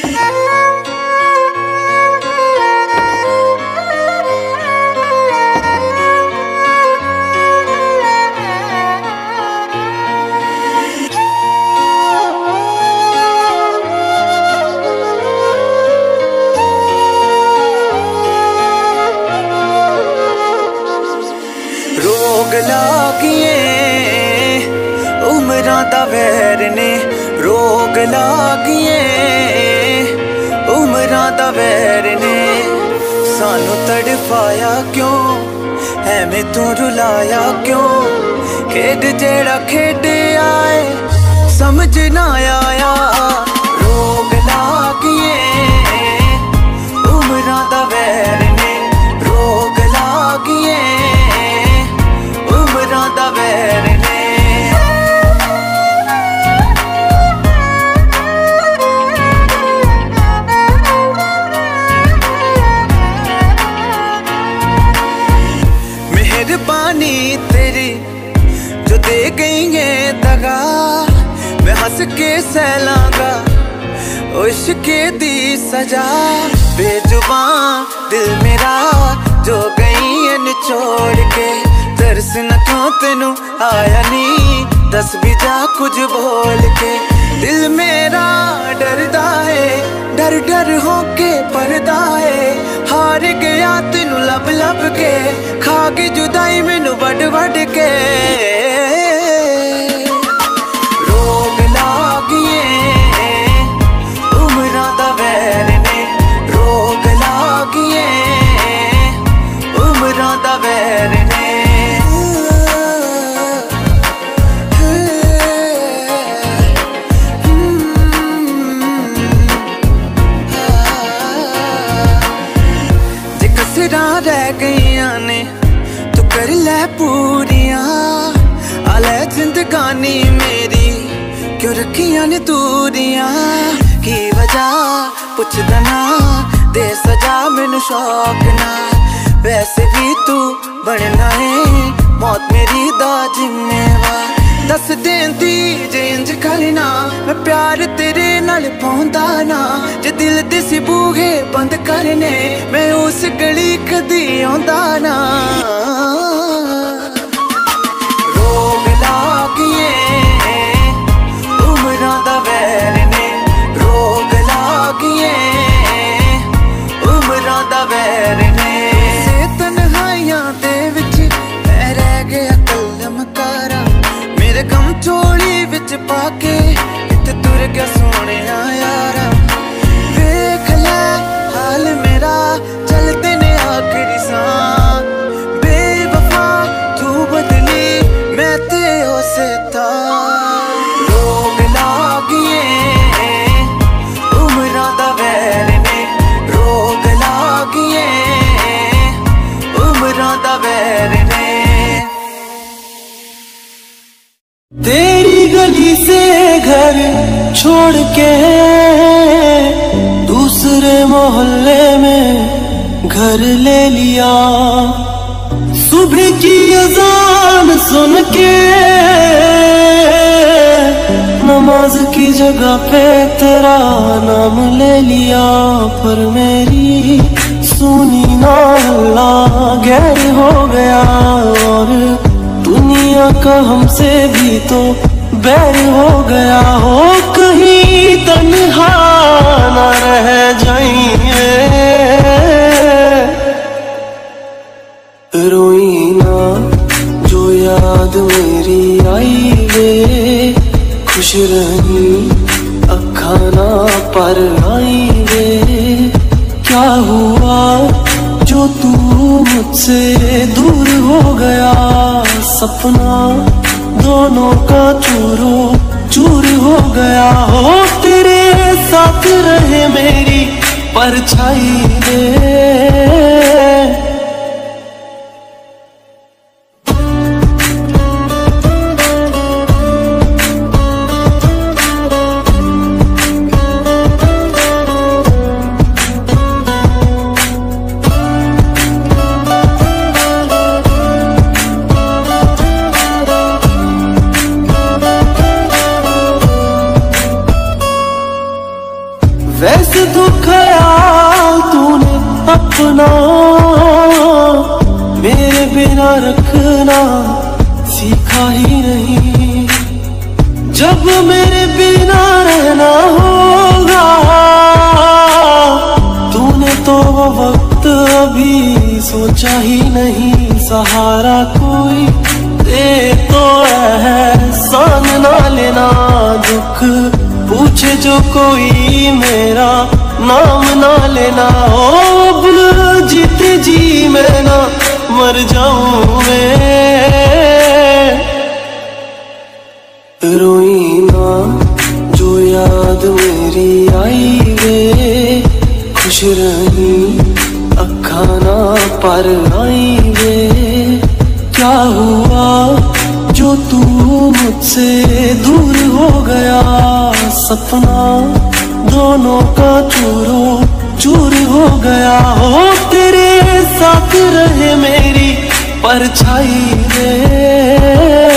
रोग लागिए उमरां दा वैर ने, रोग लागिए उमरां दा वैर ने। सानू तड़फाया क्यों ऐवें तू रुलाया क्यों, खेड जेड़ा खेडिया है समझ ना आया। रोग लागिए उमरां दा वैर ने, रोग लागिए उमरां दा वैर ने। मेहरबानी तेरी जो दे गई है दगा, मैं हंस के सहलांगा इश्क़ दी सजा। बेजुबान दिल मेरा जो गई है निचोड़ के, तरस न क्यों तेनू आया नी, दस भी जा कुछ बोल के। दिल मेरा डरदा है डर डर होके परदा है, हार गया तेनू लब लब के, खा के जुदाई मैनू वड वड के। रोग लागिए उमरां दा वैर ने, रोग लागिए उमरां दा वैर ने। रह गईया ने तू कर ले पूरियां, आले जिंदगानी मेरी क्यों रखियां ने दूरियां। की वजह पुछदा ना दे सजा मैनू शौक ना, वैसे भी तू बनना है मौत मेरी दा जिम्मेवार। दस देंदी जे इंज करना मैं प्यार तेरे नाल पाउंदा ना, जे दिल दे सी बूहे बंद करने मैं उस गली कदी आउंदा ना। रोग लागिए उमरां दा वैर ने, रोग लागिए उमरां दा वैर ने। से तन्हाइयां दे विच मैं रह गया कलमकारा, मेरे गम झोली विच पाके इत्थे तुर गया सोने यारा। वेख ले हाल मेरा चलते ने आखिरी सांस, बेवफा तू बदली मैं ते उसे था। रोग लागिए उमरां दा वैर ने, रोग लागिए उमरां दा वैर ने। तेरी गली से घर छोड़ के दूसरे मोहल्ले में घर ले लिया, सुबह की अजान सुन के नमाज की जगह पे तेरा नाम ले लिया। पर मेरी सुनी ना अल्लाह गैर हो गया, और दुनिया का हमसे भी तो बैर हो गया। हो कहीं तन्हा न रह जाइए, रोई ना जो याद मेरी आई वे, खुश रही अखा ना पर आई वे। क्या हुआ जो तू मुझसे दूर हो गया, सपना दोनों का चूरो चूर हो गया। हो तेरे साथ रहे मेरी परछाई रे। वैसे तो ख्याल तूने अपना मेरे बिना रखना सीखा ही नहीं। जब मेरे बिना रहना होगा तूने तो वो वक्त अभी सोचा ही नहीं। सहारा कोई दे तो एहसान ना लेना, दुख पूछे जो कोई मेरा नाम ना लेना। ओ बुल जीते जी मैं ना मर जाऊं मैं। रोई ना जो याद मेरी आई वे, खुश रही अखा ना पर आई वे। क्या हुआ जो तू मुझसे दूर हो गया, सपना दोनों का चूरो चूर हो गया। हो तेरे साथ रहे मेरी परछाई वे।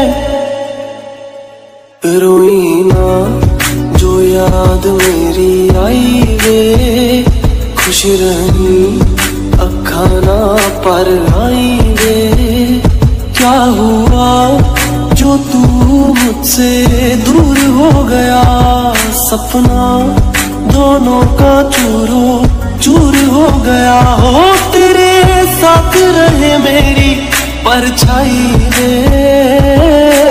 रोई ना जो याद मेरी आई वे, खुश रही अखा ना पर आई वे। क्या हुआ जो तू मुझसे दूर हो गया, सपना दोनों का चूरो चूर हो गया। हो तेरे साथ रहे मेरी परछाई वे।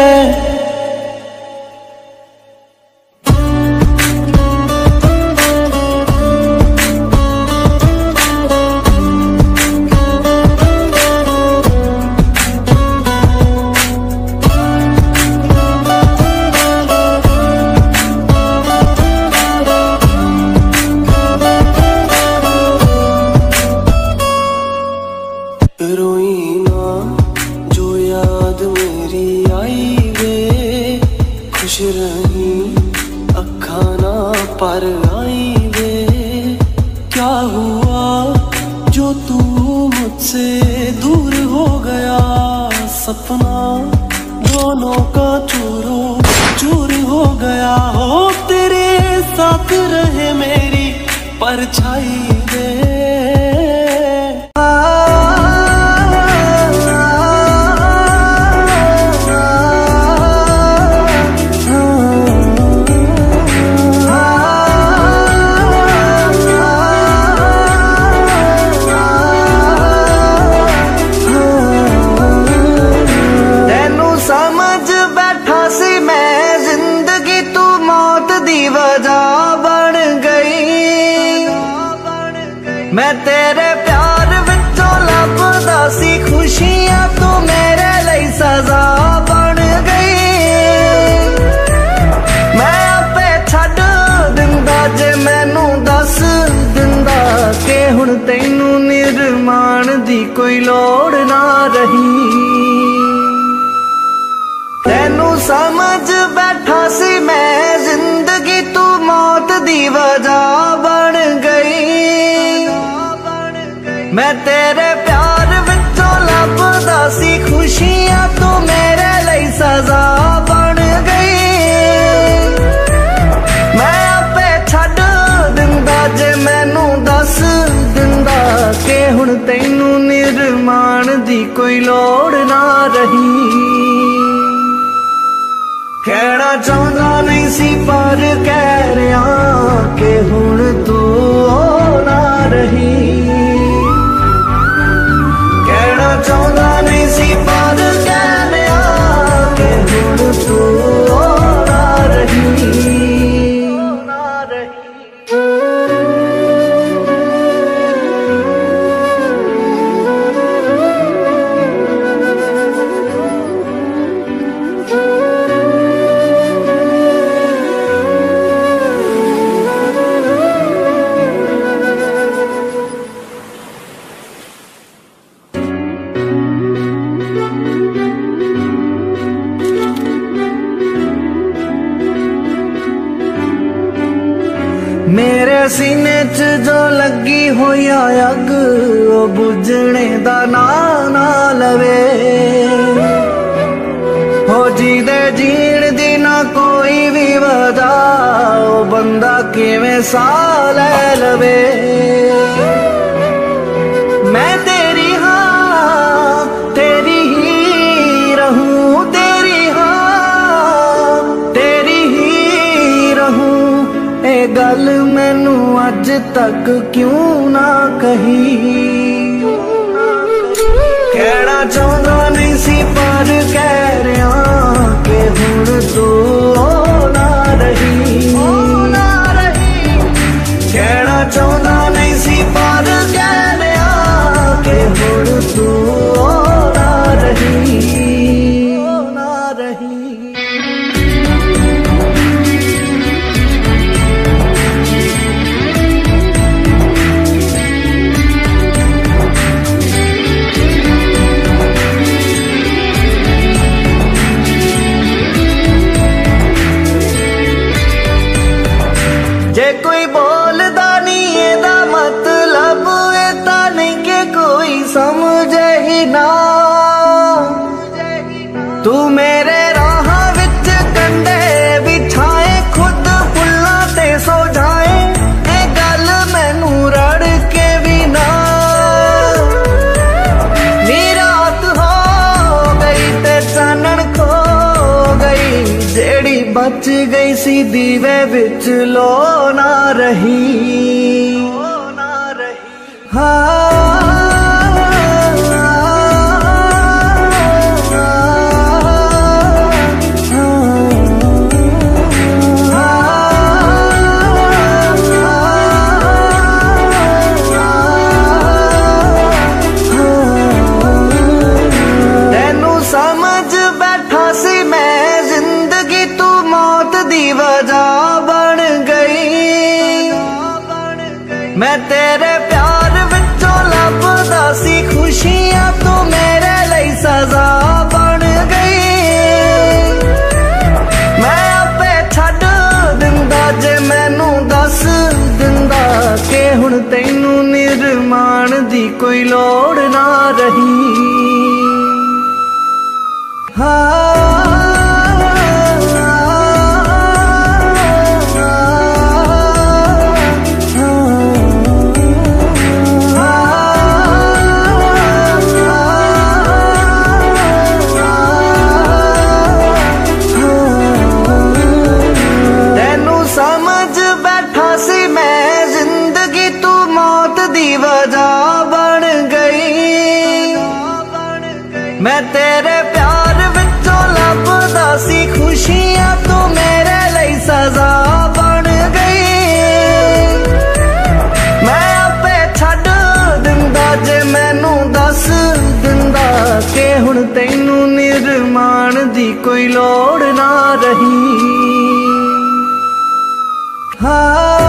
रोई ना जो याद मेरी आई वे, खुश रही अखा ना पर आई वे। क्या हुआ जो तू मुझसे दूर हो गया, सपना दोनों का चूरो चूर हो गया। हो तेरे साथ रहे मेरी परछाई वे। मैं तेरे प्यार विचों लभदा सी खुशियां, तू मेरे लिए सजा बन गई। मैं आपे छड्ड दिंदा जे मैनू दस दिंदा कि हुण तैनू निर्माण दी कोई लोड़ ना रही। तैनू समझ बैठा सी मैं जिंदगी, तू मौत दी वजह बन गई। मैं तेरे प्यार विचों लभदा सी खुशियां, तू मेरे लिए सजा बन गई। मैं आपे छड्ड दिंदा जे मैनू दस दिंदा कि हुण तैनू निर्माण दी कोई लोड़ ना रही। कहना चाहता नहीं सी पर कह रहा कि हुण तू ना रही। चाहता नहीं सी पर कह रहा कि हुण तू ना रही। मेरे सीने च जो लगी हुई अग, ओ बुझने दा ना ना लवे। हो जी दे जीण दी ना कोई भी वजह, ओ बंदा के किवें साह लै लवे। मैं तेरी हाँ तेरी ही रहूं, तेरी हाँ तेरी ही रहूं। ए गल मैनू अज तक क्यों ना कही। कहना चाहता नहीं सी पर कह रहा कि हुण तू ना रही। कहना चाहता नहीं सी पर कह रहा कि हुण तू ना रही, ना रही। जे कोई बोलदा नहीं एदा मतलब एदा नहीं के कोई समझे ही ना। तू मेरे राह विच कंडे बिछाए, खुद फुल्लां ते सो जाए। ए गल मैनू रड़ के भी ना। नी रात हो गई ते चानण खो गई, जेड़ी बच गई सी दीवे विच लो ना रही, ना रही। हाँ मैं तेरे प्यार विचों लभदा सी खुशियां, तू मेरे लिए सजा बन गई। मैं आपे छड्ड दिंदा जे मैनू दस दिंदा कि हुण तैनू निर्माण दी कोई लोड़ ना रही। हाँ मैं तेरे प्यार विचों लभदा सी खुशियां, तू मेरे लिए सजा बन गई। मैं आपे छड्ड दिंदा जे मैनू दस दिंदा कि हुण तैनू निर्माण दी कोई लोड़ ना रही। हाँ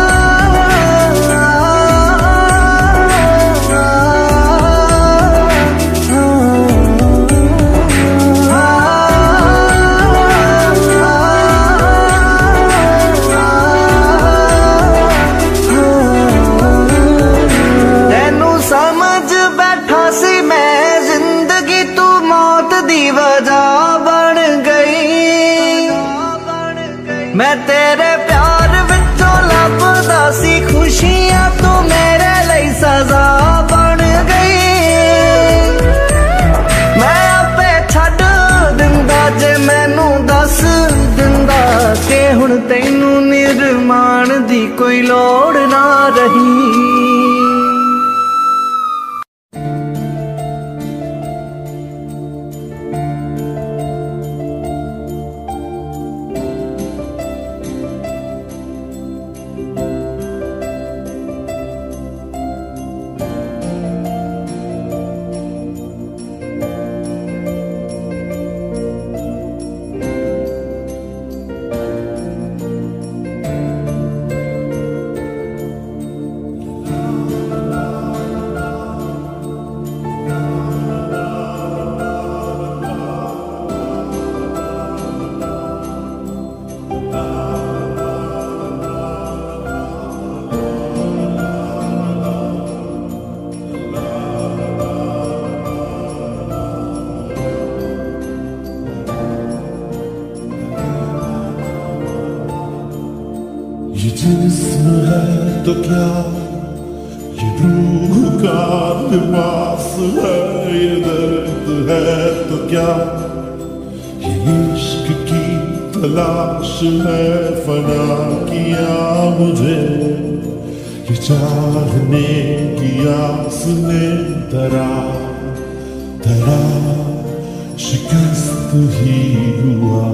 मैं तेरे प्यार विचों लभदा सी खुशियां, तू मेरे लिए सजा बन गई। मैं आपे छड्ड दिंदा जे मैनू दस दिंदा कि हुण तैनू निर्माण दी कोई लोड़ ना रही। तो क्या, ये रूह का लिबास है, ये दर्द है तो क्या, ये इश्क की तलाश है, फना किया मुझे ये चाहने की आस ने तरा तरा शिकस्त ही हुआ।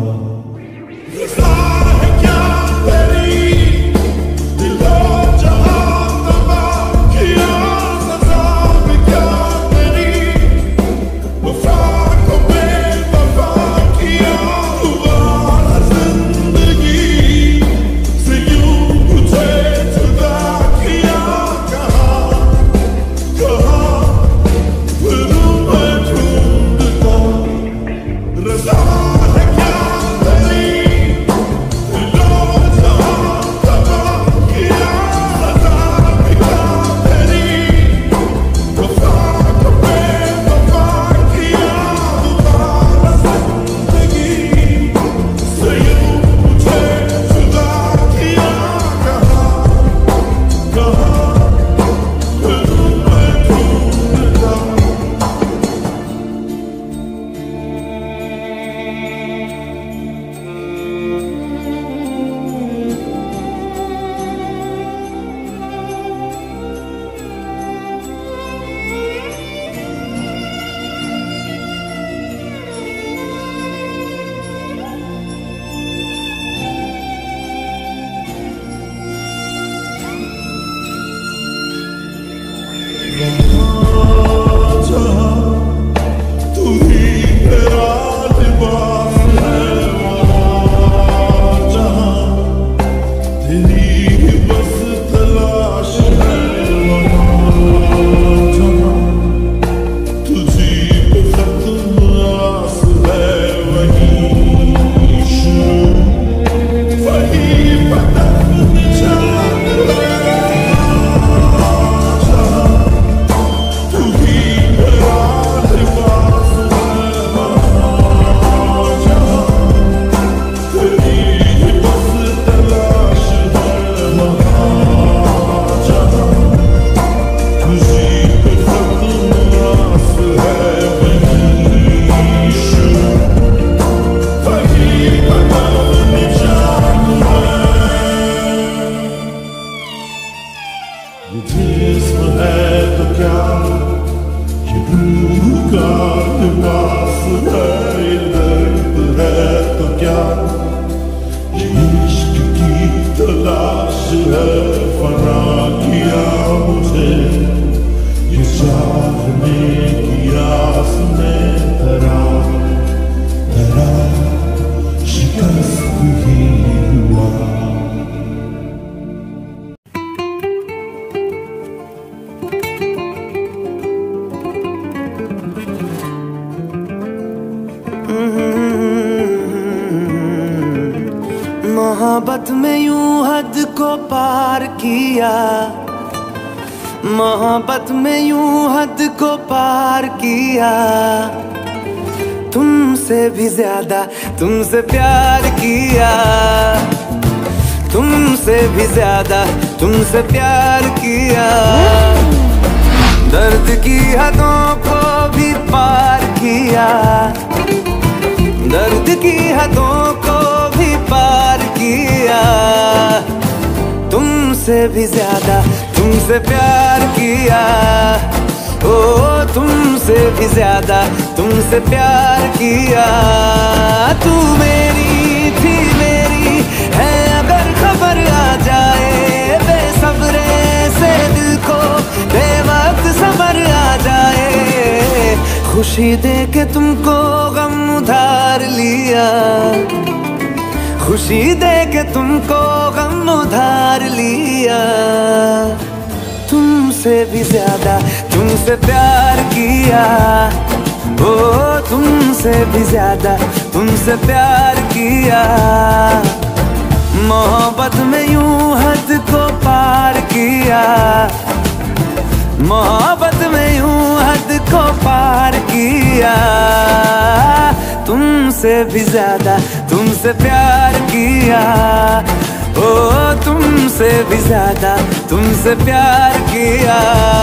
मोहब्बत में यूं हद को पार किया, मोहब्बत में यूं हद को पार किया, तुमसे भी ज्यादा तुमसे प्यार किया, तुमसे भी ज्यादा तुमसे प्यार किया, दर्द की हदों को भी पार किया, दर्द की हदों को भी पार किया, तुमसे भी ज्यादा तुमसे प्यार किया, ओ तुमसे भी ज्यादा तुमसे प्यार किया। तू मेरी थी मेरी है अगर खबर आ जाए, बेसब्रे से दिल को बेवक्त सबर आ जाए, खुशी दे के तुमको गम उधार लिया, खुशी दे के तुमको गम उधार लिया, तुमसे भी ज्यादा तुमसे प्यार किया, ओ तुमसे भी ज्यादा तुमसे प्यार किया, मोहब्बत में यूं हद को पार किया, मोहब्बत में यूं हद को पार किया, तुमसे भी ज्यादा तुमसे प्यार किया, ओ तुमसे भी ज्यादा तुमसे प्यार किया।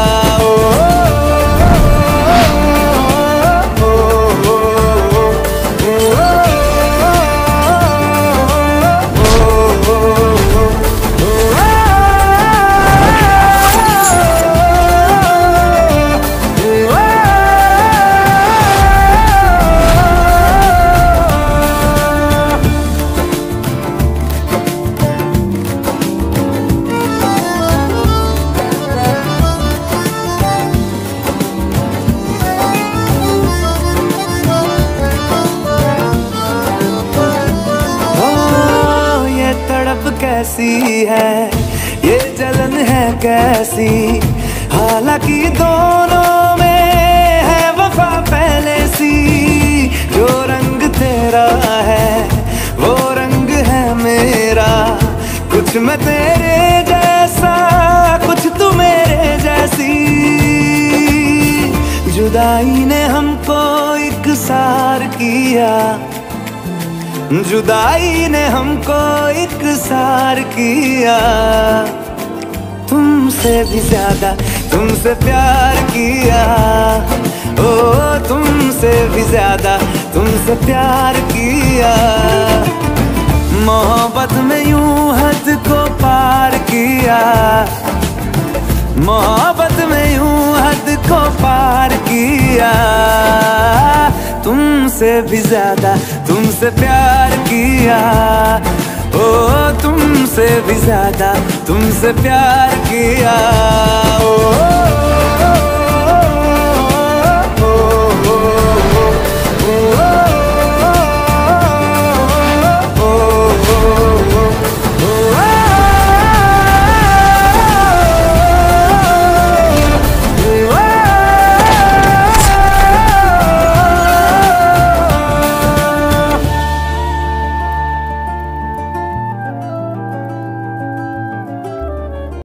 कैसी है ये जलन है कैसी, हालांकि दोनों में है वफा पहले सी। जो रंग तेरा है वो रंग है मेरा, कुछ मैं तेरे जैसा कुछ तू मेरे जैसी। जुदाई ने हमको इकसार किया, जुदाई ने हमको इकसार किया। तुमसे भी ज्यादा तुमसे प्यार किया, ओ तुमसे भी ज्यादा तुमसे प्यार किया। मोहब्बत में यूं हद को पार किया, मोहब्बत में यूं हद को पार किया। तुमसे भी ज्यादा तुमसे प्यार किया, ओ तुमसे भी ज्यादा तुमसे प्यार किया। ओ